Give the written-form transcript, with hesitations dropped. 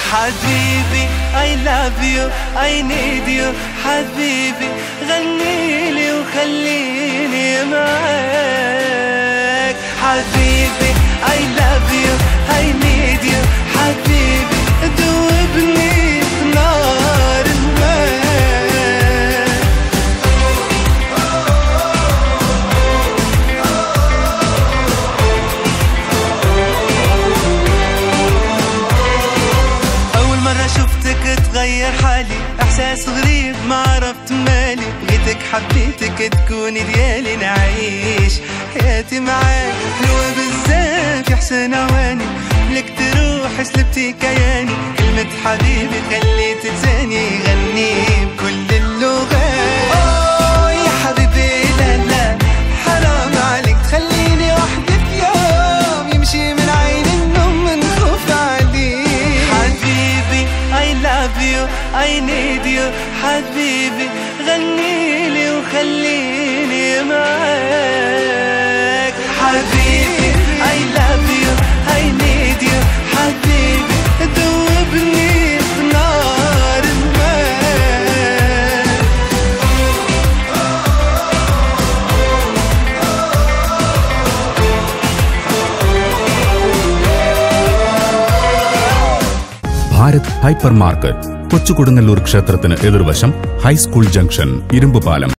حبيبي I love you I need you حبيبي غنيلي وخليني معاك حبيبي I love you I need you حبيبي دوبني في نار الماء أول مرة شفتك تغير حالي إحساس غريب ما عرفت مالي بغيتك حبيتك تكوني ديالي نعيش حياتي معاك حلوة بزاف يا حسن عواني لك تروح سلبتي كياني كلمة حبيبي خليت لساني يغني بكل اللغات أوه يا حبيبي لا لا حرام عليك تخليني وحدي في يوم يمشي من عين النوم من خوف عليك حبيبي I love you I need you حبيبي غنيلي وخليني معاك حبيبي I love you I need you حبيبي دوبني في نار الماء Bharat hyper market Kochukudungallur ക്ഷേത്രത്തിന് എതിർവശം high school junction ഇരുമ്പുപാലം